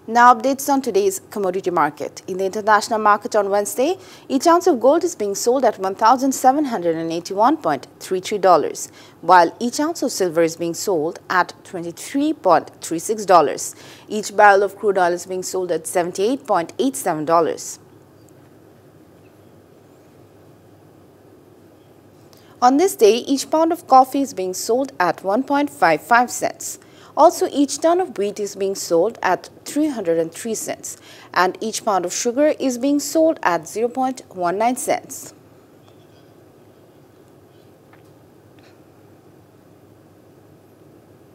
Now updates on today's commodity market. In the international market on Wednesday, each ounce of gold is being sold at $1,781.33, while each ounce of silver is being sold at $23.36. Each barrel of crude oil is being sold at $78.87. On this day, each pound of coffee is being sold at 1.55 cents. Also, each ton of wheat is being sold at 303 cents, and each pound of sugar is being sold at 0.19 cents.